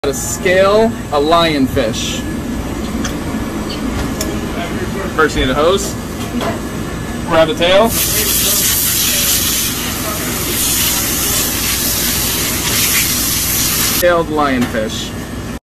To scale a lionfish. First you need a hose. Grab the tail. Scaled lionfish.